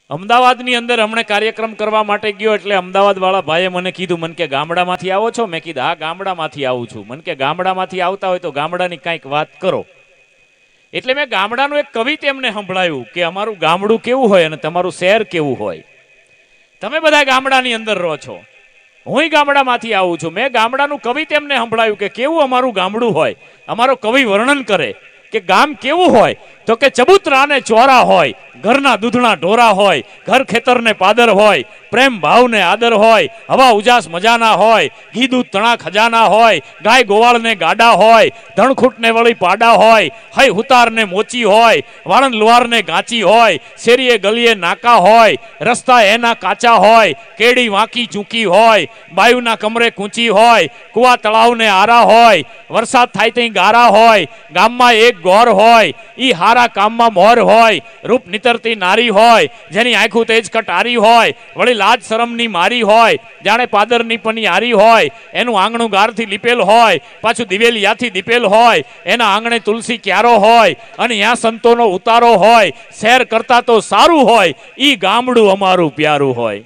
અમદાવાદની અંદર હમણે કાર્યક્રમ કરવા માટે ગયો એટલે અમદાવાદ વાળા ભાઈએ મને કીધું, મને કે ગામડામાંથી આવો છો? મેં કીધું હા ગામડામાંથી આવું છું. મને કે ગામડામાંથી આવતા હોય તો ગામડાની કાંઈક વાત કરો. એટલે મેં ગામડાનું એક કવિ તેમને સંભળાયું કે અમારું ગામડું કેવું હોય અને તમારું શહેર કેવું હોય. તમે બધા ગામડાની અંદર રહો છો, હું ગામડામાંથી આવું છું. મેં ગામડાનું કવિ તેમને સંભળાયું કે કેવું અમારું ગામડું હોય. અમારો કવિ વર્ણન કરે કે ગામ કેવું હોય તો કે ચબૂતરા ને ચોરા હોય, ઘરના દૂધના ઢોરા હોય, ઘર ખેતરને પાદર હોય, પ્રેમ ભાવને આદર હોય, હવા ઉજાસ મજાના હોય, ઘી દૂધ તણા ખજાના હોય, ગાય ગોવાળને ગાડા હોય, ધણખૂટને વળી પાડા હોય, હઈ હુતારને મોચી હોય, વાળંદ લુહારને ગાંચી હોય, શેરીએ ગલીએ નાકા હોય, રસ્તા એના કાચા હોય, કેડી વાંકી ચૂકી હોય, બાયુના કમરે કૂંચી હોય, કુવા તળાવને આરા હોય, વરસાદ થાય ત્યાં ગારા હોય, ગામમાં એક ગોર હોય, ઈ હારા કામમાં મોર હોય, રૂપ નિતરતી નારી હોય, જેની આંખું તેજ કટારી હોય, વળી લાજ શરમની મારી હોય, જાણે પાદરની પનિયારી હોય, એનું આંગણું ગારથી લીપેલ હોય, પાછું દિવેલિયાથી દીપેલ હોય, એના આંગણે તુલસી ક્યારો હોય, અને ત્યાં સંતોનો ઉતારો હોય, શહેર કરતા તો સારું હોય, ઈ ગામડું અમારું પ્યારું હોય.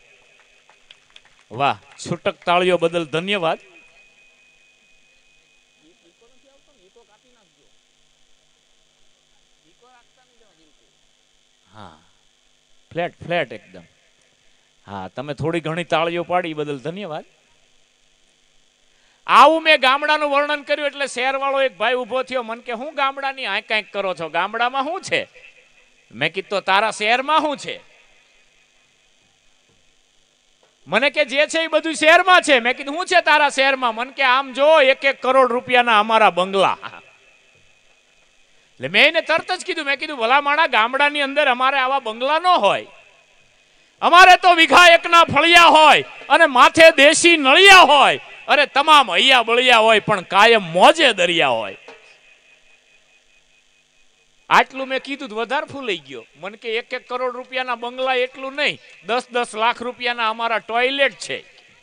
વાહ, છૂટક તાળીઓ બદલ ધન્યવાદ. હા, ફ્લેટ ફ્લેટ એકદમ. હા, તમે થોડી ઘણી તાળીઓ પાડી બદલ ધન્યવાદ. આવું મેં ગામડાનું વર્ણન કર્યું એટલે શહેરવાળો એક ભાઈ ઊભો થયો. મને કે હું ગામડાની આ કંઈક કરો છો, ગામડામાં શું છે? મેં કીધું તારા શહેરમાં શું છે? મને કે જે છે એ બધું શહેરમાં છે. મેં કીધું શું છે તારા શહેરમાં? મને કે આમ જો 1-1 કરોડ રૂપિયાના અમારા બંગલા. એટલે મેં એને તરત જ કીધું, મેં કીધું ભલા માણા, ગામડાની અંદર અમારે આવા બંગલા ન હોય. અમારે તો વીઘા એકના ફળિયા હોય અને માથે દેશી નળિયા હોય. અરે તમામ હૈયા બળિયા હોય પણ કાયમ મોજે દરિયા હોય. આટલું મેં કીધું વધારે ફૂલાઈ ગયો. મને કે 1-1 કરોડ રૂપિયાના બંગલા એટલું નહીં, 10-10 લાખ રૂપિયાના અમારા ટોયલેટ છે.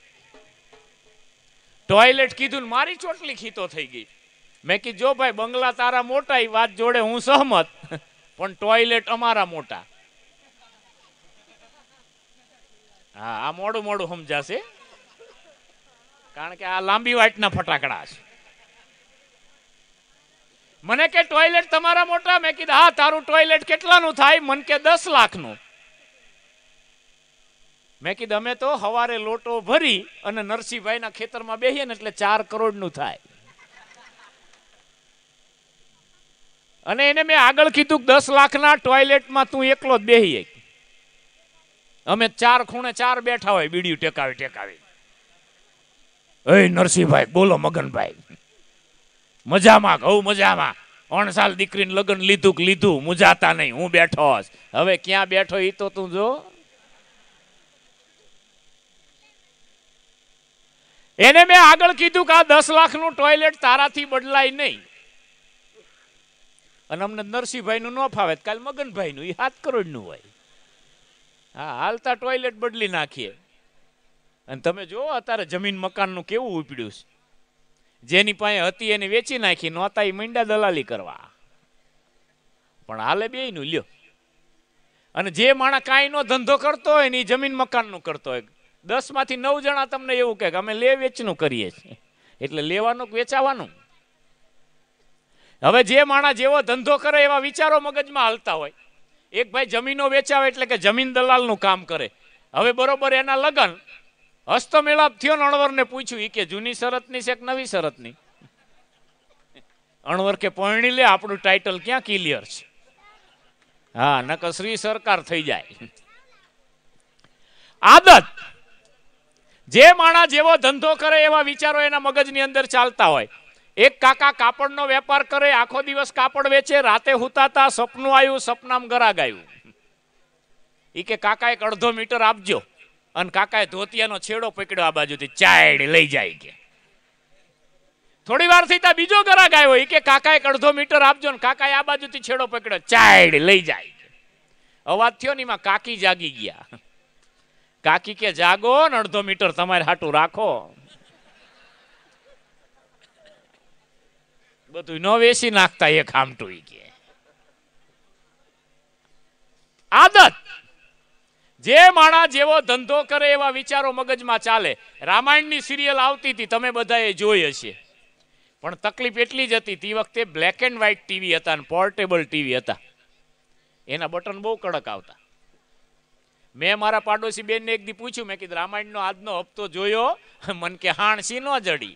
ટોયલેટ કીધું ને મારી ચોટલી ખીતો થઈ ગઈ. મેં કીધું જો ભાઈ બંગલા તારા મોટા, એ વાત જોડે હું સહમત, પણ ટોયલેટ અમારા મોટા. હા, આ મોડું મોડું સમજાશે કારણ કે આ લાંબી વાટના ફટાકડા છે. મને કે ટોયલેટ તમારા મોટા? મેં કીધું હા, તારું ટોયલેટ કેટલાનું થાય? મને કે 10 લાખનું. મેં કીધું અમે તો હવારે લોટો ભરી અને નરસિંહભાઈના ખેતરમાં બેહીએ ને એટલે 4 કરોડનું થાય. અને એને મેં આગળ કીધું 10 લાખના ટોયલેટમાં તું એકલો જ બેહીએ. અમે 4 ખૂણે 4 બેઠા હોય, બીડીયું ટેકાવી ટેકાવી. એ નરસિંહભાઈ બોલો મગનભાઈ, મજામાં? ઘઉં મજામાં. 3 સાલ દીકરીને લગ્ન લીધું કે લીધું, મુજાતા નહીં, હું બેઠો હશ. હવે ક્યાં બેઠો એ તો તું જો. એને મેં આગળ કીધું કે આ 10 લાખનું ટોયલેટ તારાથી બદલાય નહીં. અને અમને નરસિંહભાઈનું ન ફાવે, કાલ મગનભાઈનું, એ 7 કરોડનું હોય. હા, હાલતા ટોયલેટ બદલી નાખીએ. અને તમે જો અત્યારે જમીન મકાનનું કેવું ઉપડ્યું છે. જેની પાસે હતી એને વેચી નાખી, નહોતા એ મીંડા દલાલી કરવા. પણ હાલે બેયનું લ્યો. અને જે માણસ કાંઈ નો ધંધો કરતો હોય ને એ જમીન મકાનનું કરતો હોય. 10 માંથી 9 જણા તમને એવું કહે કે અમે લે વેચનું કરીએ છીએ. એટલે લેવાનું કે વેચાવાનું. હવે જે માણસ જેવો ધંધો કરે એવા વિચારો મગજમાં હાલતા હોય. એક ભાઈ જમીનો વેચાવે એટલે કે જમીન દલાલનું કામ કરે. હવે બરોબર એના લગન હસ્તમેળાપ થયો ને અણવરને પૂછ્યું, એ કે જૂની શરતની છે કે નવી શરતની? અણવર કે પરણી લે, આપણું ટાઇટલ ક્યાં ક્લિયર છે. હા, નકર શ્રી સરકાર થઈ જાય. આદત, જે માણસ જેવો ધંધો કરે એવા વિચારો એના મગજની અંદર ચાલતા હોય. એક કાકા કાપડનો વેપાર કરે, આખો દિવસ કાપડ વેચે, રાતે હુતાતા સપનું આવ્યું, સપનામાં ગરાગ આવ્યું. એ કે કાકા 1.5 મીટર આપજો. અને કાકાએ ધોતિયાનો છેડો પકડ્યો આ બાજુથી, ચાઈડ લઈ જાય. કે થોડી વાર થઈ તા બીજો ગરાગ આવ્યો. એ કે કાકાએ 1.5 મીટર આપજો. ને કાકાએ આ બાજુથી છેડો પકડ્યો, ચાઈડ લઈ જાય. અવાજ થયો ને એમાં કાકી જાગી ગયા. કાકી કે જાગો ને 1.5 મીટર તમારે હાટું રાખો. બધું ન વેચી નાખતા એક આમટું. કે આદત, જે માણા જેવો ધંધો કરે એવા વિચારો મગજમાં ચાલે. રામાયણની સિરિયલ આવતી હતી, તમે બધાએ જોઈ હશે. પણ તકલીફ એટલી જ હતી, તે વખતે બ્લેક એન્ડ વ્હાઇટ ટીવી હતા અને પોર્ટેબલ ટીવી હતા. એના બટન બહુ કડક આવતા. મેં મારા પાડોશી બેનને એક દી પૂછ્યું, મેં કીધું રામાયણનો આજનો હપ્તો જોયો? મન કે હાણસી નો જડી.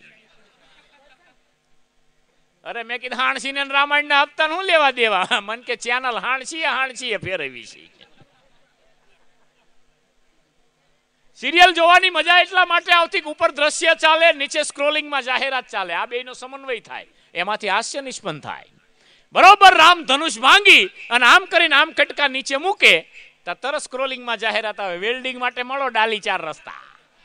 અરે મેં કીધું હાણસી ને રામાયણના હપ્તા શું લેવા દેવા? મન કે ચેનલ હાણસી ફેરવી છે. સિરિયલ જોવાની મજા એટલા માટે આવતી કે ઉપર દ્રશ્ય ચાલે, નીચે સ્ક્રોલિંગમાં જાહેરાત ચાલે, આ બેનો સમન્વય થાય, એમાંથી હાસ્ય નિષ્પન્ન થાય. બરોબર રામ ધનુષ ભાંગી અને આમ કરીને આમ કટકા નીચે મૂકે તો તરત સ્ક્રોલિંગમાં જાહેરાત આવે, વેલ્ડિંગ માટે મળો ડાલી 4 રસ્તા.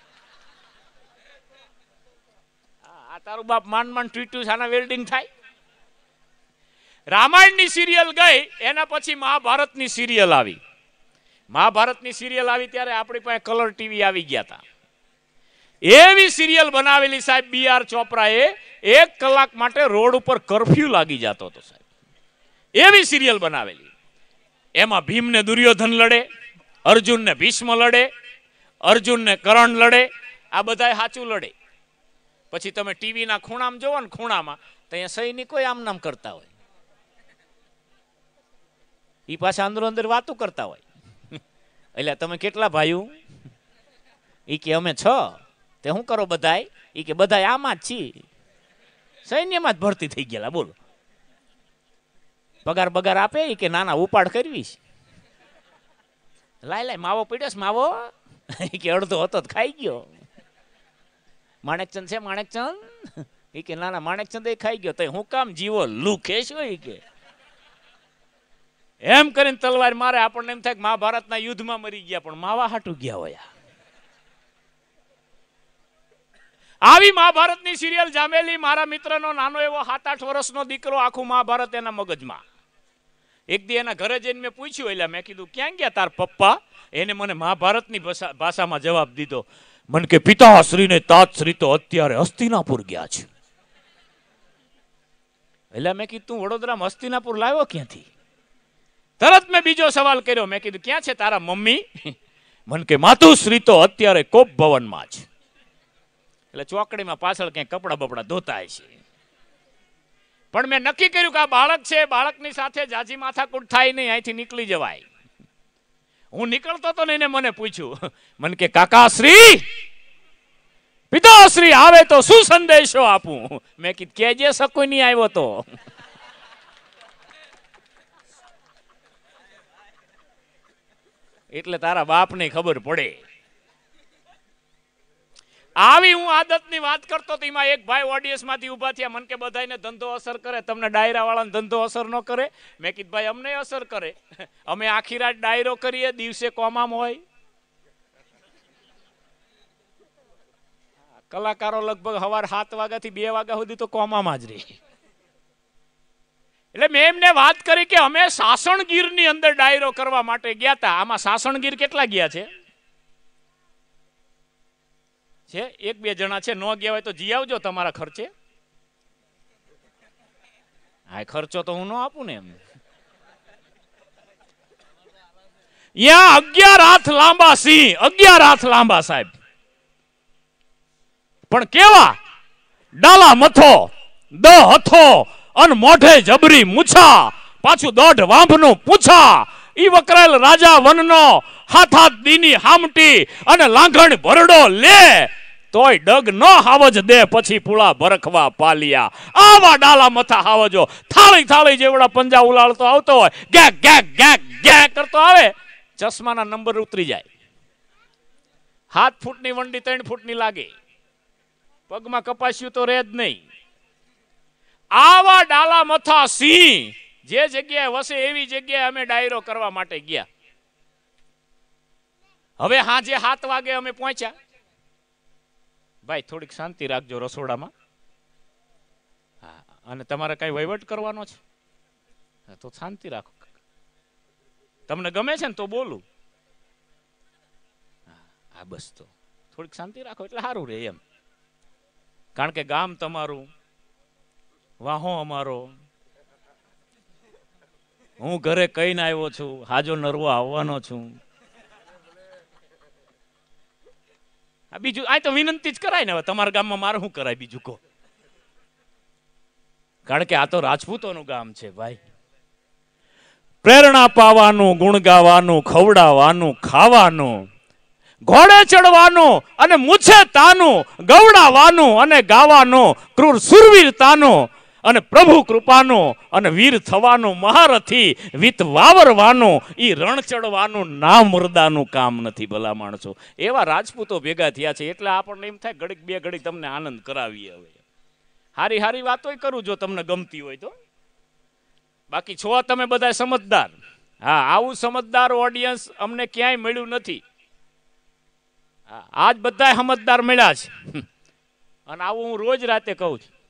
આ તારું બાપ માંડ ટ્વીટું સાના વેલ્ડિંગ થાય. રામાયણની સિરિયલ ગઈ, એના પછી મહાભારતની સિરિયલ આવી. મહાભારતની સિરિયલ આવી ત્યારે આપણી પાસે કલર ટીવી આવી ગયા હતા. એવી સિરિયલ બનાવેલી સાહેબ BR ચોપરાએ, 1 કલાક માટે રોડ ઉપર કર્ફ્યુ લાગી જતો હતો સાહેબ. એવી સિરિયલ બનાવેલી. એમાં ભીમને દુર્યોધન લડે, અર્જુનને ભીષ્મ લડે, અર્જુનને કર્ણ લડે, આ બધા સાચું લડે. પછી તમે ટીવીના ખૂણામાં જોવો ને, ખૂણામાં તો અહીંયા સૈનિકો આમ નામ કરતા હોય, એ પાછા અંદર વાતો કરતા હોય. એટલે તમે કેટલા ભાઈઓ? એ કે અમે 6. તે શું કરો બધાય? એ કે બધાય આમાં જ છીએ, સૈન્યમાં જ ભરતી થઈ ગયેલા. બોલો પગાર બગાર આપે? એ કે નાના ઉપાડ કરવી છે. લાય માવો પીડ્યો છે માવો? એ કે અડધો હતો ખાઈ ગયો. માણેકચંદ છે માણેકચંદ? એ કે નાના માણેકચંદ એ ખાઈ ગયો. તો હું કામ જીવો લુખે છો? એ કે એમ કરીને તલવાર મારે. આપણને એમ થાય કે મહાભારતના યુદ્ધમાં મરી ગયા, પણ માવા હાટું ગયા હોય. આવી મહાભારતની સિરિયલ જામેલી. મારા મિત્રનો નાનો એવો 7-8 વર્ષનો દીકરો, આખું મહાભારત એના મગજમાં. એક દી એના ઘરે જઈને મેં પૂછ્યું, એટલે મેં કીધું ક્યાં ગયા તાર પપ્પા? એને મને મહાભારતની ભાષામાં જવાબ દીધો. મન કે પિતાશ્રીને તાતશ્રી તો અત્યારે હસ્તિનાપુર ગયા છે. એટલે મેં કીધું તું વડોદરામાં હસ્તિનાપુર લાવ્યો ક્યાંથી? તરત મેં બીજો સવાલ કર્યો. મેં કીધું ક્યાં છે તારા મમ્મી? મન કે માતુશ્રી તો અત્યારે કોપ ભવનમાં છે. એટલે ચોકડીમાં પાછળ ક્યાંક કપડા બપડા ધોતા છે. પણ મેં નક્કી કર્યું કે આ બાળક છે, બાળકની સાથે જાજી માથાકૂટ થાય નહીં, અહીંથી નીકળી જવાય. હું નીકળતો તો ને એને મને પૂછ્યું, મન કે કાકાશ્રી પિતાશ્રી આવે તો શું સંદેશો આપું? મેં કીધું કેજે સકોઈ નહીં આવ્યો તો. એટલે તારા બાપને ખબર પડે. આવી હું આદતની વાત કરતો તો એમાં એક ભાઈ ઓડિયન્સમાંથી ઊભા થયા. મન કે બધાને ધંધો અસર કરે, તમને ડાયરા વાળાને ધંધો અસર ન કરે? મેં કીધું ભાઈ અમને અસર કરે. અમે આખી રાત ડાયરો કરીએ, દિવસે કોમામ હોય. કલાકારો લગભગ સવાર 7 વાગ્યાથી 2 વાગ્યા સુધી તો કોમામાં જ રહી. એટલે મેં એમને વાત કરી કે અમે સાસણગીરની અંદર ડાયરો કરવા માટે ગયા હતા. આમાં સાસણગીર કેટલા ગયા છે? 1-2 જણા છે. ન ગયા હોય તો જી આવજો તમારા ખર્ચે. હા, ખર્ચો તો હું ન આપું ને. એમ યા 11 હાથ લાંબા સિંહ, 11 હાથ લાંબા સાહેબ. પણ કેવા? ડાલા મથો, 10 હથો અન મોઢે જબરી મૂછા, પાછું 1.5 વાંભનું પૂછા. ઈ વકરાયેલ રાજા વનનો હાથ દીની હામટી અને લાંઘણ ભરડો લે, તોય ડગ ન હાવજ દે પછી પુળા ભરખવા પાલિયા. આવા ડાલા મથા હાવજો. થાળી થાળી જેવડા પંજા ઉલાળતો આવતો હોય, ગેક ગેક ગેક ગેક કરતો આવે, ચશ્માના નંબર ઉતરી જાય. 7 ફૂટની વંડી 3 ફૂટની લાગે, પગમાં કપાસ્યું તો રહે જ નહીં. આવા ડાલા મથા સિંહ જે જગ્યાએ વસે એવી જગ્યાએ અમે ડાયરો કરવા માટે ગયા. હવે હાજે 7 વાગે અમે પહોંચ્યા. ભાઈ થોડીક શાંતિ રાખજો રસોડામાં. હા, અને તમારે કઈ વહીવટ કરવાનો છે તો શાંતિ રાખો. તમને ગમે છે ને તો બોલું. હા બસ, તો થોડીક શાંતિ રાખો એટલે સારું રહે એમ. કારણ કે ગામ તમારું, વાહો અમારો, હું ઘરે કહીને આવ્યો છું, હાજો નરવો આવવાનો છું. બીજું આ તો વિનંતી જ કરાય ને, હવે તમારા ગામમાં મારે શું કરાય બીજું કહો? કારણ કે આ તો રાજપૂતોનું ગામ છે ભાઈ. પ્રેરણા પાવાનું, ગુણ ગાવાનું, ખવડાવવાનું, ખાવાનું, ઘોડે ચડવાનું અને મૂછે તાનું, ગવડાવવાનું અને ગાવાનું, ક્રૂર સુરવીરતાનું અને પ્રભુ કૃપાનું અને વીર થવાનું, મહારથી વિત વાવરવાનું, ઈ રણ ચડવાનું ના મુર્દાનું કામ નથી ભલા માણસો. એવા રાજપૂતો ભેગા થયા છે એટલે આપણને એમ થાય ઘડીક બે ઘડી તમને આનંદ કરાવીએ. હવે હારી હારી વાતો કરું જો તમને ગમતી હોય તો. બાકી છો તમે બધા સમજદાર. હા, આવું સમજદાર ઓડિયન્સ અમને ક્યાંય મળ્યું નથી. આજ બધા સમજદાર મળ્યા છે અને આવું હું રોજ રાતે કહું છું.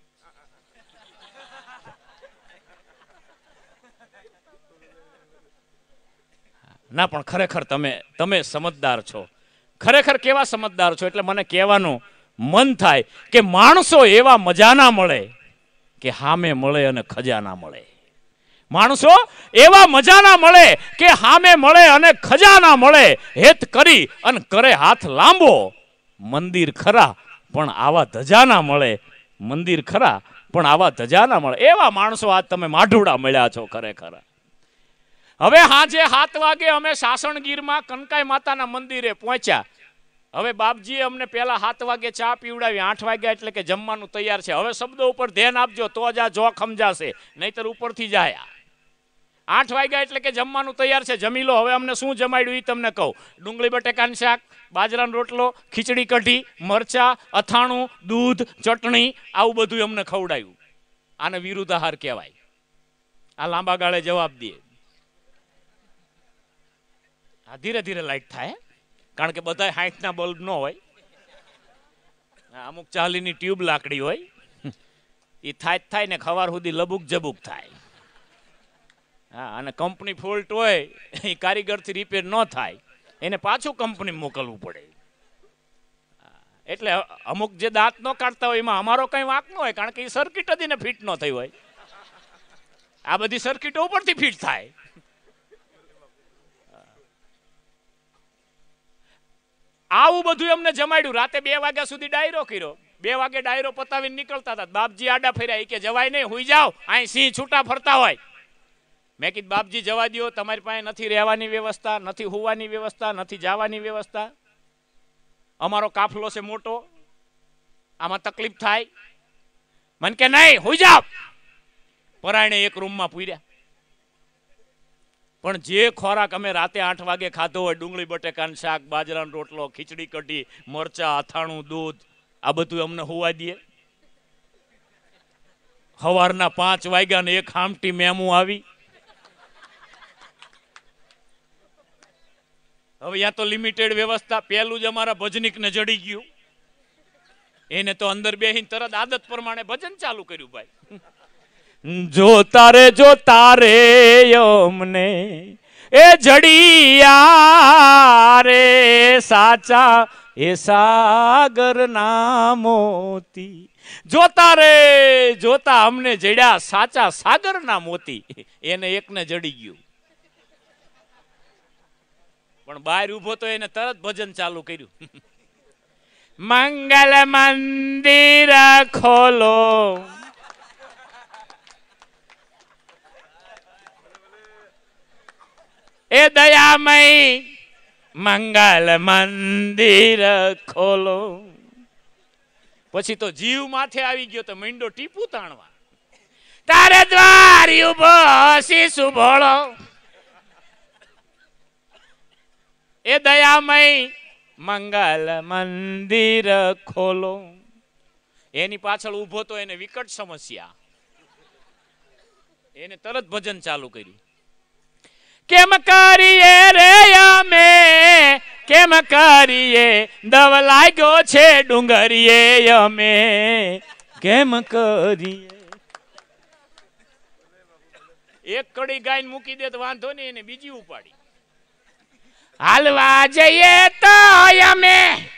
ના પણ ખરેખર તમે સમજદાર છો. ખરેખર કેવા સમજદાર છો એટલે મને કહેવાનું મન થાય કે માણસો એવા મજાના મળે કે હામે મળે અને ખજાના મળે. માણસો એવા મજાના મળે કે હામે મળે અને ખજાના મળે. હેત કરી અને કરે હાથ લાંબો. મંદિર ખરા પણ આવા ધજાના મળે. મંદિર ખરા પણ આવા ધજાના મળે. એવા માણસો આજ તમે માઢુડા મળ્યા છો ખરેખર. હવે હાજે 7 વાગે અમે સાસણગીરમાં કનકાઈ માતાના મંદિરે પહોંચ્યા. હવે બાપજીએ અમને પહેલા 7 વાગે ચા પીવડાવી. 8 વાગ્યા એટલે કે જમવાનું તૈયાર છે. હવે શબ્દો ઉપર ધ્યાન આપજો તો જ આ જોખ સમજાશે, નહીતર ઉપરથી જાય. 8 વાગ્યા એટલે કે જમવાનું તૈયાર છે. જમી લો. હવે અમને શું જમાડ્યું એ તમને કહું. ડુંગળી બટેકાનું શાક, બાજરાનો રોટલો, ખીચડી કઢી, મરચા, અથાણું, દૂધ, ચટણી, આવું બધું અમને ખવડાયું. આને વિરુદ્ધ આહાર કહેવાય. આ લાંબા ગાળે જવાબ દે. આ ધીરે ધીરે લાઈટ થાય, કારણ કે બધા 60ના બલ્બ ન હોય. અમુક 40ની ટ્યુબ લાકડી હોય. એ થાય ને ખવાર સુધી લબુક જબુક થાય. હા, અને કંપની ફોલ્ટ હોય એ કારીગરથી રિપેર ન થાય, એને પાછું કંપની મોકલવું પડે. એટલે અમુક જે દાંત ન કાઢતા હોય એમાં અમારો કઈ વાંક ન હોય, કારણ કે એ સર્કિટ જ એને ફિટ ન થઈ હોય. આ બધી સર્કિટો ઉપરથી ફિટ થાય. આવું બધું અમને જમાડ્યું. રાતે 2 વાગ્યા સુધી ડાયરો કર્યો. 2 વાગે ડાયરો પતાવીને નીકળતા હતા. બાપજી આડા ફર્યા. કે જવાય નહીં, હુઈ જાઓ, અહીં સિંહ છૂટા ફરતા હોય. મેં કીધું બાપજી જવા દો, તમારી પાસે નથી રહેવાની વ્યવસ્થા, નથી હોવાની વ્યવસ્થા, નથી જવાની વ્યવસ્થા. અમારો કાફલો છે મોટો, આમાં તકલીફ થાય. મને કે નહીં, હુઈ જાઓ. પરાયણે એક રૂમમાં પૂર્યા. પણ જે ખોરાક અમે રાતે 8 વાગે ખાધો હોય, ડુંગળી બટેકાનું શાક, બાજરાનો રોટલો, ખીચડી કઢી, મરચા, અથાણું, દૂધ, આ બધું અમને હોવા દે. સવારના 5 વાગ્યા ને એક હામટી મેમું આવી. હવે ત્યાં તો લિમિટેડ વ્યવસ્થા. પેલું જ અમારા ભજનિકને જડી ગયું. એને તો અંદર બેહીને તરત આદત પ્રમાણે ભજન ચાલુ કર્યું ભાઈ. જોતા રે અમને એ જડિયા રે સાચા એ સાગર ના મોતી. જોતા અમને જડ્યા સાચા સાગર ના મોતી. એને એકને જડી ગયું. પણ બહાર ઉભો તો એને તરત ભજન ચાલુ કર્યું. મંગલ મંદિર ખોલો, એ દયામય મંગલ મંદિર ખોલો. પછી તો જીવ માથે આવી ગયો તો મીંડો ટીપું તાણવા. તારે દ્વારી ઉભો શીશુ ભોળો, એ દયામય મંગલ મંદિર ખોલો. એની પાછળ ઉભો તો એને વિકટ સમસ્યા. એને તરત ભજન ચાલુ કર્યું. કેમ કરીએ રે અમે, કેમ કરીએ, દવ લાગ્યો છે ડુંગરીએ અમે, કેમ કરીએ. એક કડી ગાયને મૂકી દે તો વાંધો નહીં, એને બીજી ઉપાડી. હાલવા જઈએ તો અમે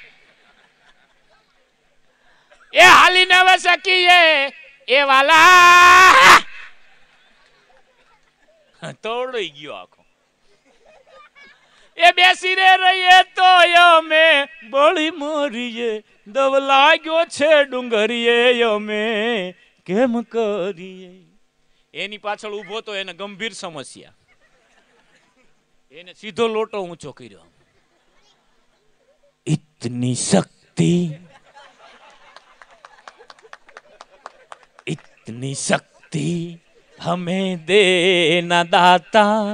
એ હાલી ન શકીએ એ વાલા. તોડી ગયો આખો. એ બેસી રે રહીએ તો અમે બળી મરીએ, દવ લાગ્યો છે ડુંગરીએ અમે કેમ કરીએ. એની પાછળ ઊભો તો એને ગંભીર સમસ્યા, એને સીધો લોટો ઊંચો કર્યો. इतनी शक्ति, इतनी शक्ति हमें देना दाता,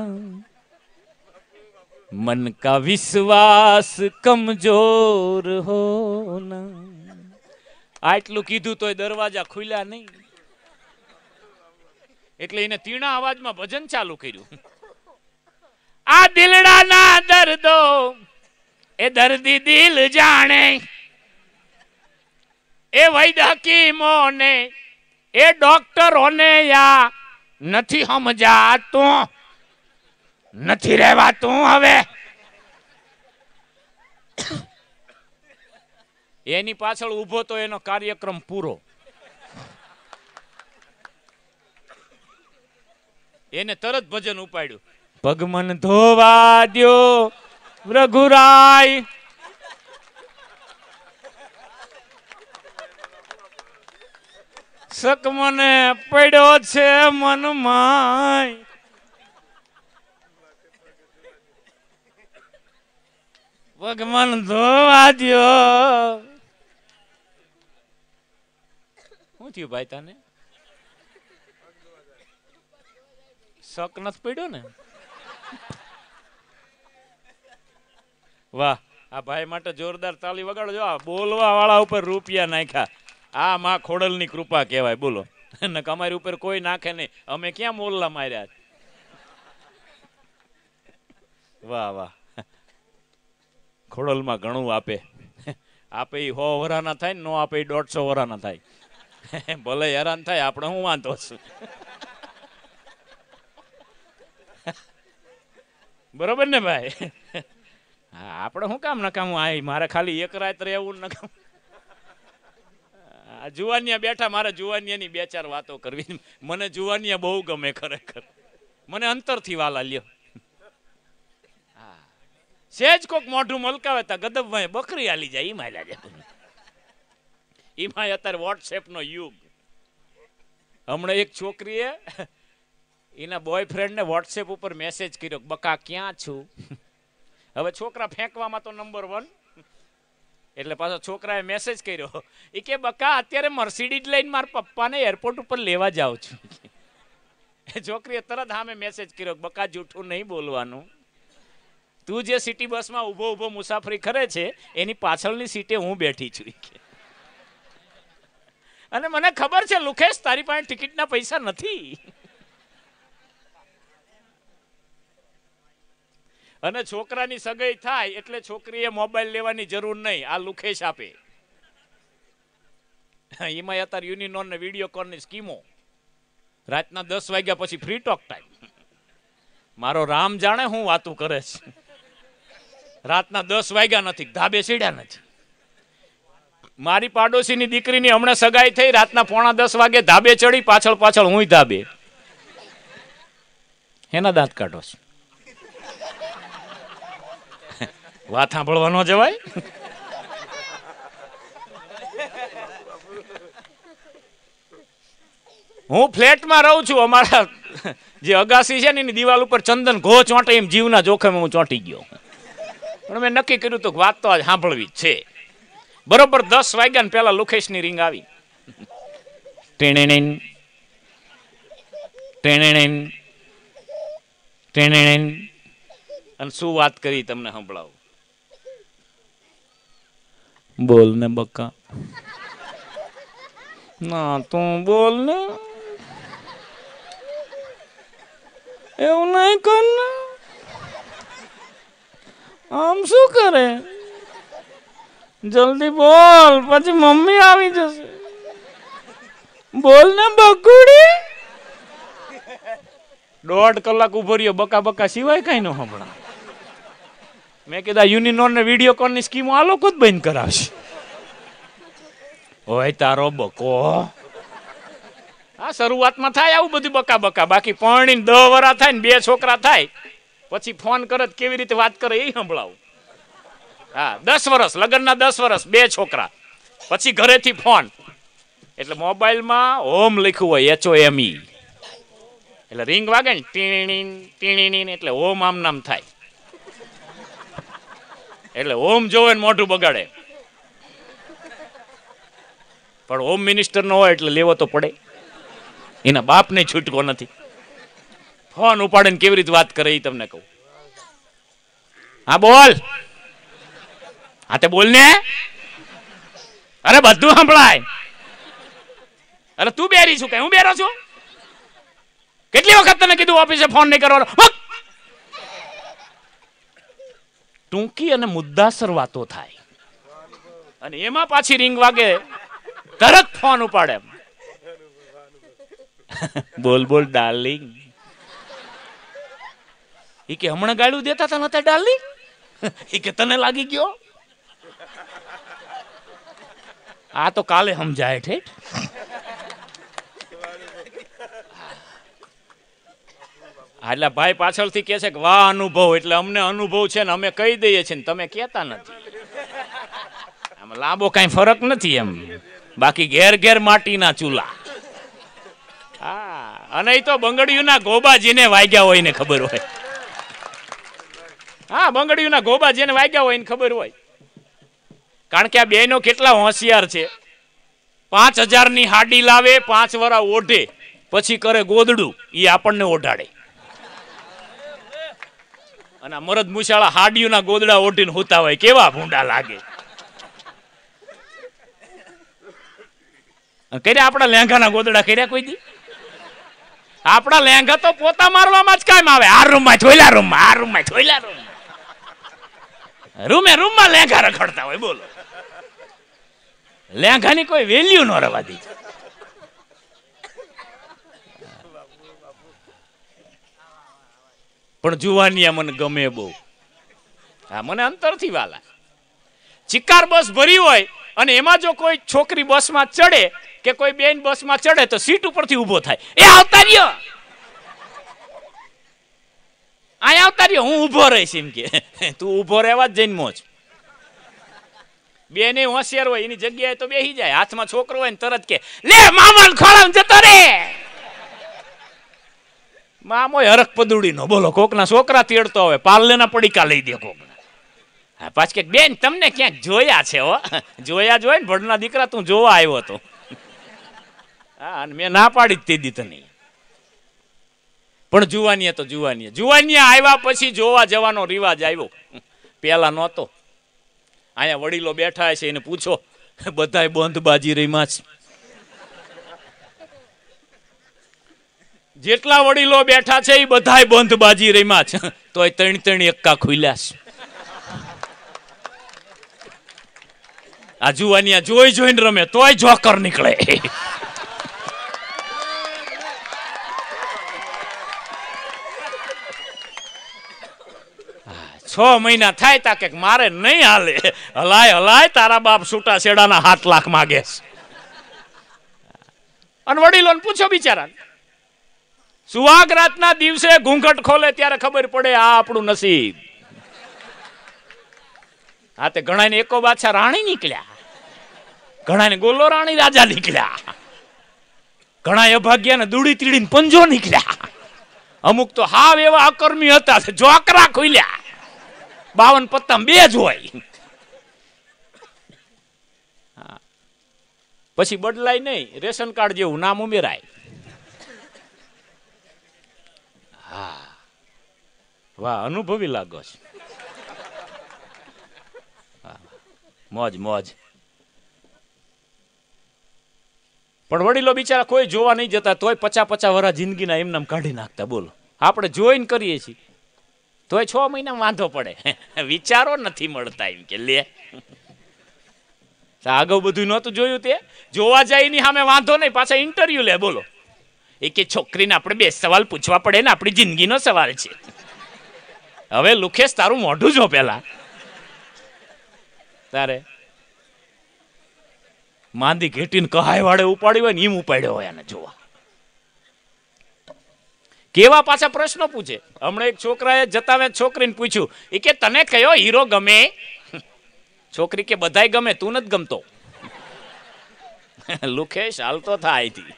मन का विश्वास कमजोर होना. આટલું કીધું તોય દરવાજા ખુલ્યા નહીં, એટલે એને તીણા અવાજમાં ભજન ચાલુ કર્યું. આ દિલડાના દર્દો એ દર્દી દિલ જાણે, એ વૈદ હકીમોને એ ડોક્ટરોને યા નથી સમજાતું, નથી રહેવાતું હવે. એની પાછળ ઊભો તો એનો કાર્યક્રમ પૂરો. એને તરત ભજન ઉપાડ્યું. પગમન ધોવા દ્યો રઘુરાય, સક મને પડ્યો છે મનમાય. પગમન ધોવા દ્યો. શું થયું ભાઈ તને? શક નથી પડ્યો ને? વાહ, આ ભાઈ માટે જોરદાર તાળી વગાડો. જો આ બોલવા વાળા ઉપર રૂપિયા નાખ્યા, આ માં ખોડલની કૃપા કહેવાય. બોલો, અમારી ઉપર કોઈ નાખે નહીં, અમે ક્યાં મોલ્લા માર્યા. વાહ વાહ, ખોડલમાં ઘણું આપે. આપે એ 100 વરાના થાય ને, નો આપે 150 વરાના થાય. ભલે હેરાન થાય, આપણે શું વાંધો છે? બરોબર ને ભાઈ? હા, આપણે શું કામ નકામું? આ મારે ખાલી એક રાત રહેવું નકામ. જુવાનિયા બેઠા, મારે જુવાનિયાની 2-4 વાતો કરવી. મને જુવાનિયા બહુ ગમે ખરેખર, મને અંતરથી વાલા લ્યો. સેજ કોક મોઢું મલકાવે તા ગદબમાં બકરી હાલી જાય. ઈમાં હાલ્યા જાય. ઈમાં અત્યારે વોટ્સએપ નો યુગ. હમણાં એક છોકરીએ એના બોયફ્રેન્ડ ને વોટ્સએપ ઉપર મેસેજ કર્યો, બકા ક્યાં છું? હવે છોકરા ફેંકવામાં તો નંબર 1, એટલે પાછો છોકરાએ મેસેજ કર્યો, એ કે બકા અત્યારે મર્સિડીઝ લઈને મારા પપ્પાને એરપોર્ટ ઉપર લેવા જાઉં છું. એ છોકરીએ તરત સામે મેસેજ કર્યો, બકા જૂઠું નહીં બોલવાનું, તું જે સિટી બસમાં ઊભો ઊભો મુસાફરી કરે છે એની પાછળની સીટે હું બેઠી છું. અને મને ખબર છે લુખેશ, તારી પાસે ટિકિટના પૈસા નથી. અને છોકરાની સગાઈ થાય એટલે છોકરીએ મોબાઈલ લેવાની જરૂર નહીં, આ લુખેશ આપે. એમાં અત્યારે યુનિનોન ને વિડીયો કોલની સ્કીમો. રાતના 10 વાગ્યા પછી ફ્રી ટોક ટાઈમ. મારો રામ જાણે હું વાતું કરે છે. રાતના 10 વાગ્યા નથી, ધાબે સીડ્યા નથી. મારી પાડોશીની દીકરીની હમણાં સગાઈ થઈ, રાતના 9:45 વાગે ધાબે ચડી, પાછળ પાછળ હું ધાબે. એના દાંત કાઢો છે. વાત સાંભળવા ન જવાય. હું ફ્લેટમાં રહું છું, અમારા જે અગાસી છે ને એની દિવાલ ઉપર ચંદન ઘો ચોંટે એમ જીવના જોખમે હું ચોંટી ગયો. પણ મેં નક્કી કર્યું તો વાત તો આજ સાંભળવી જ છે. બરોબર 10 વાગ્યા ને પેલા લુખેશની રિંગ આવી. અને શું વાત કરી તમને સંભળાવું. બોલ ને બક્કા, ના તું બોલ ને, એવું નહીં કર ને, આમ શું કરે, જલ્દી બોલ પછી મમ્મી આવી જશે, બોલ ને બકુડી. 1.5 કલાક ઉભો રહ્યો, બકા બકા સિવાય કઈ ન સાંભળા. મેં કીધા યુનિનોન ને વિડીયો કોલ ની સ્કીમો આ લોકો જ બંધ કરાવશે. ઓય તારો બકો. હા, શરૂઆતમાં થાય આવું બધું બકા બકા, બાકી પરણીને 10 વરા થાય ને 2 છોકરા થાય પછી ફોન કરે કેવી રીતે વાત કરે એ સંભળાવું. હા, 10 વર્ષ લગ્નના 10 વર્ષ, 2 છોકરા, પછી ઘરેથી ફોન, એટલે મોબાઈલમાં હોમ લખ્યું હોય, HOME, એટલે રિંગ વાગે ને ટીણી ટીણી, એટલે હોમ આમ નામ થાય, એટલે હોમ જોવે ને મોઢું બગાડે. પણ હોમ મિનિસ્ટર નો હોય એટલે લેવો તો પડે, એના બાપને છૂટકો નથી. ફોન ઉપાડે ને કેવી રીતે વાત કરે એ તમને કહું. હા બોલ, હા તે બોલ ને, અરે બધું સંભળાય. અરે તું બેરી છું કે હું બેરો છું? કેટલી વખત તને કીધું ઓફિસે ફોન નહીં કરવાનો? ટૂંકી અને મુદ્દાસર વાતો થાય, અને એમાં પાછી રિંગ વાગે તરત ફોન ઉપાડે. બોલ બોલ ડાર્લિંગ. એ કે હમણાં ગાળું દેતા હતા નતા ડાર્લિંગ? એ કે તને લાગી ગયો? આ તો કાલે સમજાય ઠેઠ. એટલે ભાઈ પાછળથી કે છે કે વાહ અનુભવ, એટલે અમને અનુભવ છે ને અમે કહી દઈએ છીએ ને તમે કહેતા નથી. આમાં લાંબો કઈ ફરક નથી એમ, બાકી ઘેર ઘેર માટીના ચૂલા. હા, અને એ તો બંગડીયુંના ગોબા જેને વાગ્યા હોય ને ખબર હોય. હા, બંગડીયુંના ગોબા જેને વાગ્યા હોય ને ખબર હોય. કારણ કે આ બેનો કેટલા હોશિયાર છે. 5000 ની હાડી લાવે, 5 વરા ઓઢે, પછી કરે ગોદડું, એ આપણને ઓઢાડે. અને મરદ મુશાળા હાડીઓના ગોદડા ઓઢીને હોતા હોય, કેવા ભૂંડા લાગે. કર્યા આપણા લેંઘાના ગોદડા કર્યા કોઈ દી? આપણા લેંઘા તો પોતા મારવામાં જ કામ આવે. આ રૂમમાં છોયલા રૂમમાં, આ રૂમમાં છોયલા રૂમમાં, રૂમે રૂમમાં લેંઘા રખડતા હોય. બોલો, લેંઘાની કોઈ વેલ્યુ ન રવા દી. પણ જુવાનિયા મને ગમે બહુ. હા, મને અંતરથી વાલા. ચિકાર બસ ભરી હોય અને એમાં જો કોઈ છોકરી બસમાં ચડે કે કોઈ બેન બસમાં ચડે તો સીટ ઉપરથી ઊભો થાય, એ આવતા રહ્યો, અહીં આવતા રહ્યો, હું ઊભો રહીશ. એમ કે તું ઊભો રહેવા જ જઈને મોજ. બેને હોશિયાર હોય, એની જગ્યાએ તો બેસી જાય. હાથમાં છોકરો હોય ને તરત કે લે મામા ખોળામાં જતો રે. મામો હરખ પદુડી નો. બોલો, કોકના છોકરા તેડતો હોય, પાર્લેના પડીકા લઈ દે કોકના. હા, પાછ કે બેન તમને ક્યાંક જોયા છે હો. જોયા જોય ને ભડના દીકરા, તું જોવા આવ્યો હતો. હા, અને મેં ના પાડી જ તે તને. પણ જુવાનીએ તો જુવાનીએ, જુવાનિયા આવ્યા પછી જોવા જવાનો રિવાજ આવ્યો, પેલા નહોતો. અહીંયા વડીલો બેઠા છે, એને પૂછો, બધાય બંધ બાજી રહીમાં છે. જેટલા વડીલો બેઠા છે એ બધાય બંધ બાજી રહીમાં છે, તોય 3 એક્કા ખુલ્યા છે. આ જુવાનિયા જોઈ જોઈને રમે તોય જોકર નીકળે. 6 મહિના થાય તા કે મારે નહીં હાલે, હલાય હલાય તારા બાપ છૂટા છેડાના 7 લાખ માગે છે. અને વડીલોને પૂછો બિચારા, સુહાગ રાતના દિવસે ઘૂંઘટ ખોલે ત્યારે ખબર પડે આ આપણું નસીબ. હા, તે ઘણાને એકો બાદશાહ રાણી નીકળ્યા, ઘણાને ગોલો રાણી રાજા નીકળ્યા, ઘણા અભાગ્યાને દૂડી તીડીને પંજો નીકળ્યા, અમુક તો હાવ એવા અકર્મી હતા જોકરા ખુલ્યા. 52 પત્તા 2 જ હોય. પછી બદલાય નહીં, રેશન કાર્ડ જેવું નામ ઉમેરાય. હા, વાહ, અનુભવી લાગો છે. મોજ મોજ. પણ વડીલો બિચારા કોઈ જોવા નહીં જતા, તોય 50 વર્ષ જિંદગીના એમનામ કાઢી નાખતા. બોલો, આપણે જોઈને કરીએ છીએ તોય 6 મહિના વાંધો પડે. વિચારો નથી મળતા. એમ કે લે, આગળ બધું નહોતું જોયું, તે જોવા જાય ની સામે વાંધો નહીં, પાછા ઇન્ટરવ્યુ લે. બોલો, એ કે છોકરીને આપણે 2 સવાલ પૂછવા પડે ને, આપણી જિંદગીનો સવાલ છે. હવે લુખેશ તારું મોઢું જો પેલા. તારે માંદી ઘેટીને કહાય વાળે ઉપાડી હોય ને એમ ઉપાડ્યો હોય એને જોવા. કેવા પાછા પ્રશ્નો પૂછે. હમણાં એક છોકરાએ જતા છોકરીને પૂછ્યું, એ કે તને કયો હીરો ગમે? છોકરી કે બધાય ગમે, તું નથી ગમતો. લુખેશ હાલતો થાય થી.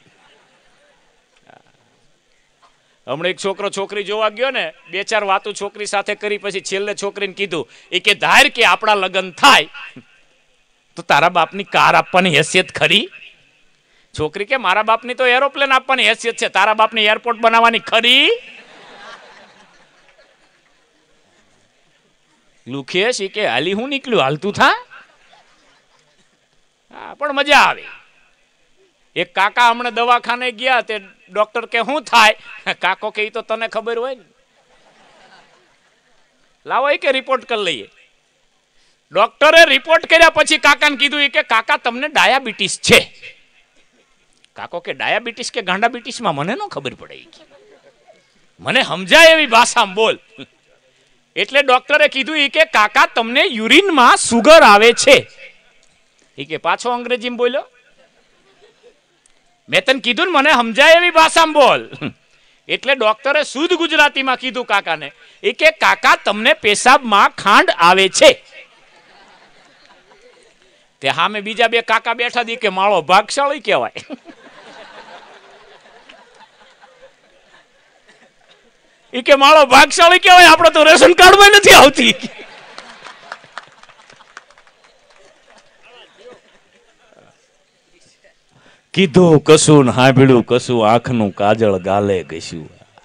હમણાં એક છોકરો છોકરી જોવા ગયો ને, 2-4 વાતો છોકરી સાથે કરી, પછી છેલ્લે છોકરીને કીધું, એ કે ધાર કે આપણા લગ્ન થાય તો તારા બાપની કાર આપવાની હેસિયત ખરી? છોકરી કે મારા બાપની તો એરોપ્લેન આપવાની હેસિયત છે, તારા બાપની એરપોર્ટ બનાવવાની ખરી? લુખેશ કે હાલી હું નીકળ્યું, હાલતું થા. હા, પણ મજા આવે. એક કાકા હમણાં દવાખાને ગયા, તે ડોક્ટર કે શું થાય? કાકો કે તો તને ખબર હોય ને, લાવો કે રિપોર્ટ કરી લઈએ. ડોક્ટરે રિપોર્ટ કર્યા પછી કાકાને કીધું કે કાકા તમને ડાયાબિટીસ છે. કાકો કે ડાયાબિટીસ કે ગાંડાબિટીસમાં મને ન ખબર પડે, મને સમજાય એવી ભાષામાં બોલ. એટલે ડોક્ટરે કીધું કે કાકા તમને યુરિનમાં સુગર આવે છે. એ કે પાછો અંગ્રેજીમાં બોલ્યો. મેં તને કીધું ને મને સમજાય એવી ભાષામાં બોલ. એટલે ડોક્ટરે શુદ્ધ ગુજરાતીમાં કીધું કાકાને, એ કે કાકા તમને પેશાબમાં ખાંડ આવે છે. તે સામે બીજા 2 કાકા બેઠા દી કે માળો ભાગશાળી કહેવાય. એ કે માળો ભાગશાળી કહેવાય, આપણે તો રેશન કાર્ડમાં નથી આવતી. કીધું કશું હાંભળ્યું કશું, આંખનું કાજળ ગાલે ઘસ્યું.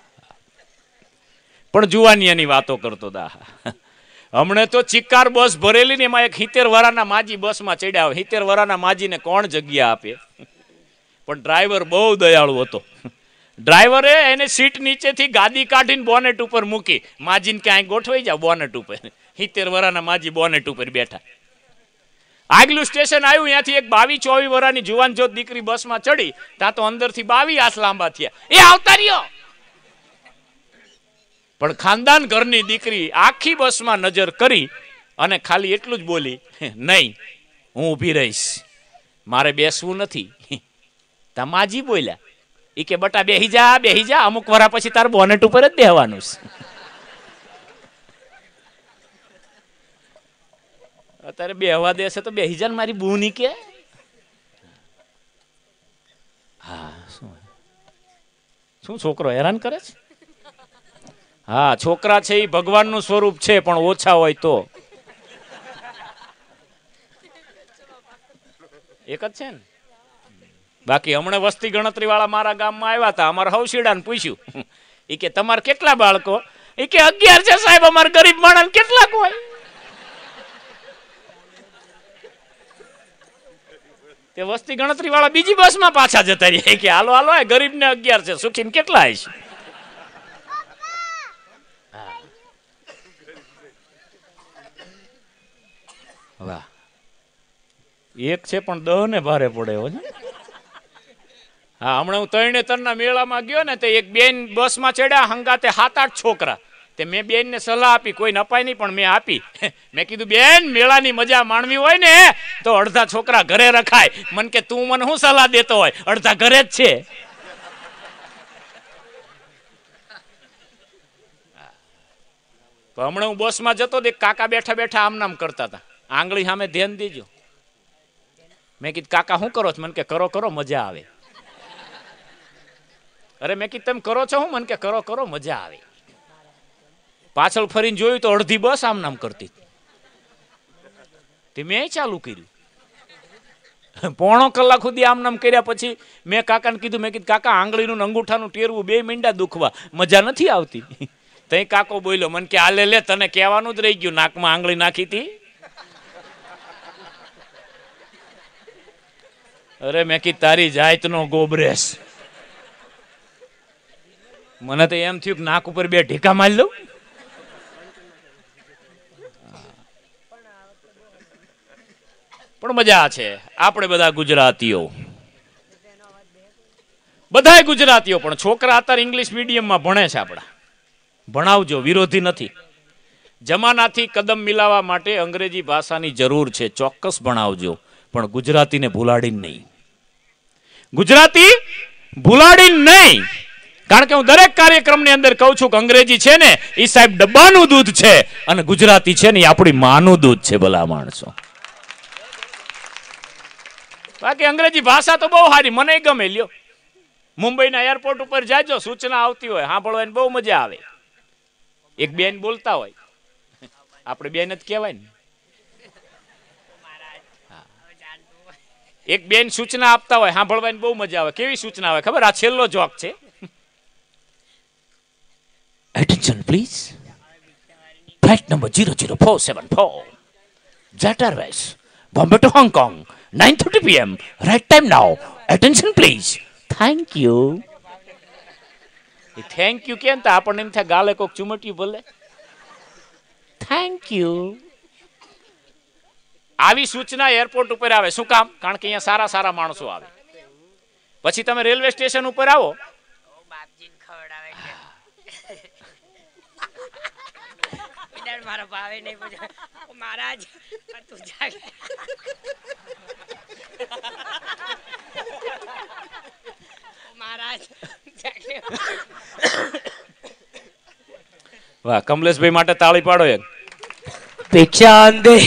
પણ જુવાનિયાની વાતો કરતો દા. હમણે તો ચિક્કાર બસ ભરેલી ને, એમાં એક 70 વર્ષના માજી બસમાં ચડ્યા. 70 વર્ષના માજીને કોણ જગ્યા આપે? પણ ડ્રાઈવર બહુ દયાળુ હતો. ડ્રાઈવરે એને સીટ નીચેથી ગાદી કાઢીને બોનેટ ઉપર મૂકી, માજીને ક્યાંય ગોઠવાઈ જાવ બોનેટ ઉપર. 70 વર્ષના માજી બોનેટ ઉપર બેઠા. આગલું સ્ટેશન આવ્યું, ત્યાંથી એક 22-24 વર્ષની જુવાન જોત દીકરી બસમાં ચડી, ત્યાં તો અંદરથી 22 હાથ લાંબા થયા. એ આવતા રહ્યો. પણ ખાનદાન ઘરની દીકરી આખી બસમાં નજર કરી અને ખાલી એટલું જ બોલી, નહીં હું ઊભી રહીશ, મારે બેસવું નથી. તમાજી બોલ્યા, એ કે બટા બેહી જા, અમુક વરા પછી તાર બોનેટ ઉપર જ બેહવાનું છે. અત્યારે બેહવા દેશે તો બેહી જા ને મારી બૂની કે. હા, શું છોકરો હેરાન કરે છે? હા, છોકરા છે એ ભગવાનનું સ્વરૂપ છે, પણ ઓછા હોય તો. એક જ છે ને. બાકી હમણાં વસ્તી ગણતરી વાળા મારા ગામમાં આવ્યા હતા, અમારા હવશીડાને પૂછ્યું, એ કે તમારે કેટલા બાળકો? એ કે 11 છે સાહેબ, અમારે ગરીબ માણસ કેટલાક હોય? તે વસ્તી ગણતરી વાળા બીજી બસમાં પાછા જતા રહ્યા કે હાલો હાલો, ગરીબ ને 11 છે, સુખીને કેટલા હશે? વાહ, એક છે પણ 10 ને ભારે પડે હો. હા, હમણાં હું તરણેતરના મેળામાં ગયો ને, તે એક બેન બસમાં ચડ્યા, હંગાતે 7-8 છોકરા. તે મેં બેન ને સલાહ આપી, કોઈને અપાય નહીં પણ મેં આપી. મેં કીધું બેન, મેળાની મજા માણવી હોય ને તો અડધા છોકરા ઘરે રખાય. મન કે તું મને શું સલાહ દેતો હોય, અડધા ઘરે જ છે. હમણાં હું બસમાં જતો, કાકા બેઠા બેઠા આમ નામ કરતા હતા, આંગળી સામે ધ્યાન દેજો. મેં કીધું કાકા શું કરો છો? મને કે કરો કરો મજા આવે. અરે મેં કીધું તમે કરો છો હું? મને કે કરો કરો મજા આવે. પાછળ ફરીને જોયું તો અડધી બસ આમ નામ કરતી. તે મેં ચાલુ કર્યું. 1.5 કલાક સુધી આમ નામ કર્યા પછી મેં કાકાને કીધું, મેં કીધું કાકા આંગળીનું અંગૂઠાનું ટેરવું 2 મીંડા દુખવા, મજા નથી આવતી. તઈ કાકો બોલ્યો, મને કે આલે લે, તને કહેવાનું જ રહી ગયું, નાકમાં આંગળી નાખી હતી. અરે મેં કીધું તારી જાતનો ગોબરેસ. મને તો એમ થયું કે નાક ઉપર 2 ઢીકા મારી લઉં. પણ મજા છે. આપણે બધા ગુજરાતીઓ, બધાય ગુજરાતીઓ, પણ છોકરા અત્યારે ઇંગ્લિશ મીડિયમમાં ભણે છે. આપણા ભણાવજો, વિરોધી નથી. જમાનાથી કદમ મિલાવવા માટે અંગ્રેજી ભાષાની જરૂર છે, ચોક્કસ ભણાવજો, પણ ગુજરાતીને ભૂલાડીને નહીં. ગુજરાતી ભૂલાડીને નહીં. કારણ કે હું દરેક કાર્યક્રમની અંદર કહું છું કે અંગ્રેજી છે ને એ સાહેબ ડબ્બાનું દૂધ છે અને ગુજરાતી છે ને એ આપણી માનું દૂધ છે. ભલા માણસો, બાકી અંગ્રેજી ભાષા તો બહુ સારી, મને ગમે. લ્યો, મુંબઈના એરપોર્ટ ઉપર જાજો, સૂચના આવતી હોય સાંભળવાની બહુ મજા આવે. એક બેન બોલતા હોય, આપણે બેન જ કહેવાય ને, એક બેન સૂચના આપતા હોય સાંભળવાની બહુ મજા આવે. કેવી સૂચના આવે ખબર? આ છેલ્લો જોક છે. Attention please, flight number 00474 Jet Airways, Bombay to Hong Kong, 9:30 p.m. right time now. Attention please. Thank you. Thank you કેમ? તો આપણને એમ થાય ગાલે કોક ચુમટ્યું બોલે. Thank you. આવી સૂચના એરપોર્ટ ઉપર આવે. શું કામ? કારણ કે અહીંયા સારા સારા માણસો આવે. પછી તમે રેલવે સ્ટેશન ઉપર આવો, વાહ, કમલેશભાઈ માટે તાળી પાડો. એક ભિક્ષા દે.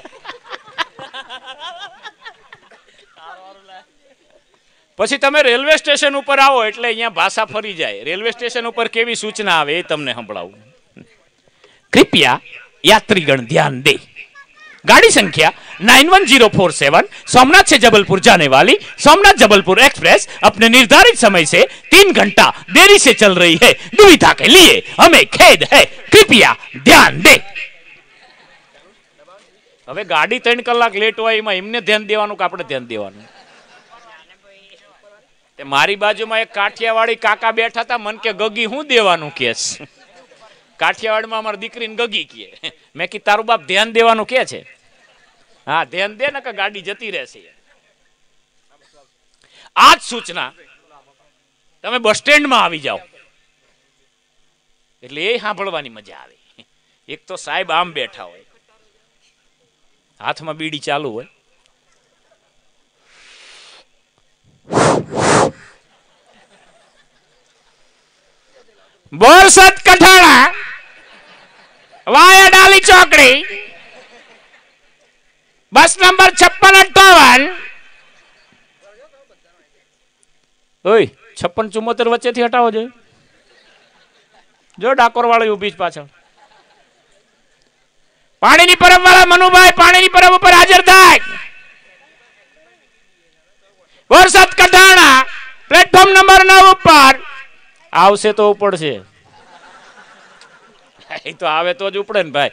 પછી તમે રેલવે સ્ટેશન ઉપર આવો એટલે અહીંયા ભાષા ફરી જાય. રેલવે સ્ટેશન ઉપર કેવી સૂચના આવે એ તમને સંભળાવું. કૃપયા यात्रीगण ध्यान दे, गाड़ी संख्या 91047 सोमनाथ से जबलपुर जाने वाली सोमनाथ जबलपुर एक्सप्रेस अपने निर्धारित समय से 3 घंटा देरी से चल रही है. दुविधा के लिए हमें खेद है, कृपया ध्यान दे. હવે ગાડી 3 કલાક લેટ હોય એમાં એમને ધ્યાન દેવાનું કે આપણે ધ્યાન દેવાનું? તે મારી બાજુમાં એક કાઠિયાવાડી કાકા બેઠા હતા. મન કે ગગી હું દેવાનું કેસ? કાઠિયાવાડમાં અમારી દીકરીને ગગી કહે. મેં કીધું તારું બાપ ધ્યાન દેવાનું કે છે? હા, ધ્યાન દે ને કે ગાડી જતી રહેશે. આ જ સૂચના તમે બસ સ્ટેન્ડમાં આવી જાઓ એટલે એ સાંભળવાની મજા આવે. એક તો સાહેબ આમ બેઠા હોય, હાથમાં બીડી ચાલુ હોય, બોરસદ કઠાણા વાયા ડાલી ચોકડી બસ નંબર 5658. ઓય 5674 વચ્ચેથી હટાવો જોઈએ. જો ડાકોર વાળી ઊભી જ પાછળ. પાણીની પરબ વાળા મનુભાઈ પાણીની પરબ ઉપર હાજર થાય. બોરસદ કઠાણા પ્લેટફોર્મ નંબર 9 ઉપર આવશે તો ઉપડશે. એ તો આવે તો જ ઉપડે ને ભાઈ.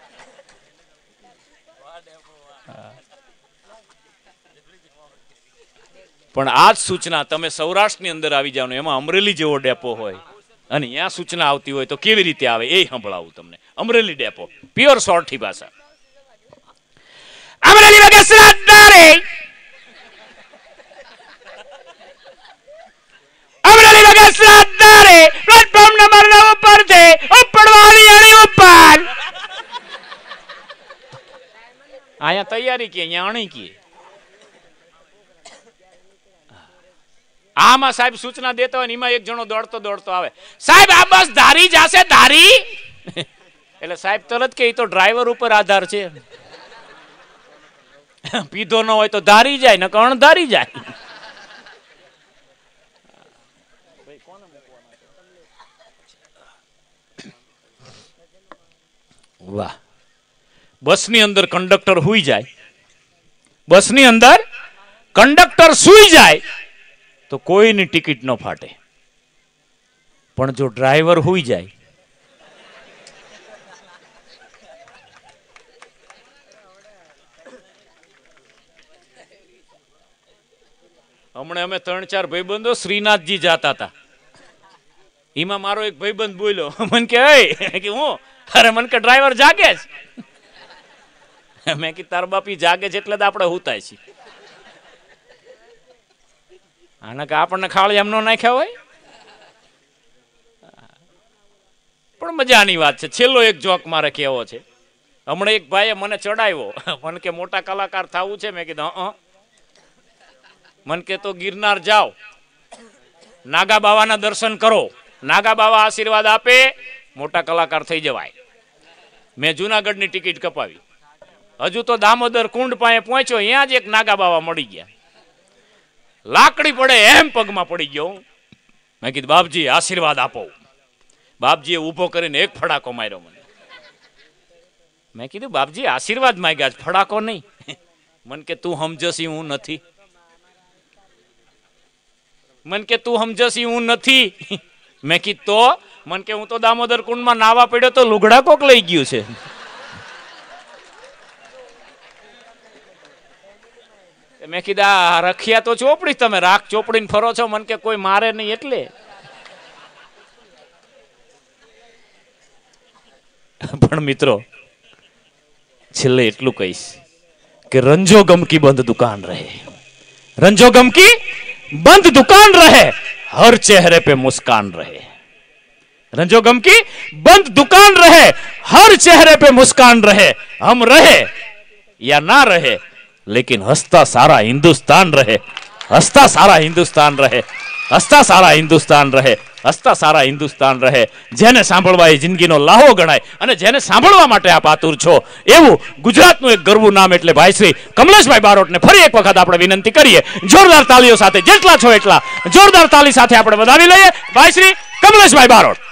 પણ આ જ સૂચના તમે સૌરાષ્ટ્રની અંદર આવી જાવ ને, એમાં અમરેલી જેવો ડેપો હોય અને અહીંયા સૂચના આવતી હોય તો કેવી રીતે આવે એ સંભળાવું તમને. અમરેલી ડેપો પ્યોર સોરઠી ભાષા. અમરેલી બગસરા દારે અમરેલી બગસરા દારે પ્લેટફોર્મ નંબર 9 ઉપર છે ઉપડવાની અણી ઉપર. અહીંયા તૈયારી કે અહીંયા અણી કે આમાં સાહેબ સૂચના દેતા હોય ને એમાં એક જણો દોડતો દોડતો આવે, સાહેબ આ બસ ધારી જાશે ધારી. એટલે સાહેબ તરત કે તો ડ્રાઈવર ઉપર આધાર છે. પીધો ન હોય તો ધારી જાય ને કણ ધારી જાય. વાહ, બસની અંદર કંડક્ટર હુઈ જાય, બસની અંદર કંડક્ટર સુઈ જાય તો કોઈની ટિકિટ ન ફાટે. પણ જો ડ્રાઈવર હુઈ જાય હમણે અમે 3-4 ભાઈબંધો શ્રીનાથજી જાતા હતા. એમાં મારો એક ભાઈબંધ બોલ્યો, મન કે હું અરે મન કે ડ્રાઈવર જાગે છે. મેં કીધું તાર બાપી જાગે છે એટલે તો આપણે હુતાય છીએ. આના કે આપણને ખાલી એમ નો નાખ્યા હોય. પણ મજાની વાત છે. છેલ્લો એક જોક મારે કહેવો છે. હમણાં એક ભાઈએ મને ચડાવ્યો, મને કે મોટા કલાકાર થવું છે. મેં કીધું મન કે તો ગિરનાર જાઓ, નાગા બાવાના દર્શન કરો, નાગા બાવા આશીર્વાદ આપે, મોટા કલાકાર થઈ જવાય. મેં જુનાગઢની ટિકિટ કપાવી, હજુ તો દામોદર કુંડ પાસે પહોંચ્યો, અહીંયા જ એક નાગા બાવા મળી ગયા. લાકડી પડે એમ પગમાં પડી ગયો. મેં કીધું બાપજી આશીર્વાદ આપો. બાપજીએ ઊભો કરીને એક ફડાકો માર્યો મને. મેં કીધું બાપજી આશીર્વાદ માંગ્યા, ફડાકો નહીં. મન કે તું સમજસી હું નથી, મન કે તું સમજસી હું નથી. મેં કીધું તો મન કે હું તો દામોદર કુંડમાં નાવા પડ્યો તો લુગડા કોક લઈ ગયું છે. મેં કીધું આ રખિયા તો ચોપડી, તમે રાખ ચોપડીને ફરો છો, મન કે કોઈ મારે નહીં એટલે. પણ મિત્રો છેલ્લે એટલું કહીશ કે રંજો ગમ કી બંધ દુકાન રહે, રંજો ગમ કી બંધ દુકાન રહે, हर चेहरे पे मुस्कान रहे. रंजो गम की बंद दुकान रहे, हर चेहरे पे मुस्कान रहे. हम रहे या ना रहे, लेकिन हंसता सारा हिंदुस्तान रहे. हंसता सारा हिंदुस्तान रहे, हंसता सारा हिंदुस्तान रहे, हंसता सारा हिंदुस्तान रहे. જેને સાંભળવા એ જિંદગીનો લાહો ગણાય અને જેને સાંભળવા માટે આપ આતુર છો એવું ગુજરાતનું એક ગર્વનું નામ એટલે ભાઈ શ્રી કમલેશભાઈ બારોટને ફરી એક વખત આપણે વિનંતી કરીએ, જોરદાર તાલીઓ સાથે, જેટલા છો એટલા જોરદાર તાલી સાથે આપણે વધાવી લઈએ ભાઈ શ્રી કમલેશભાઈ બારોટ.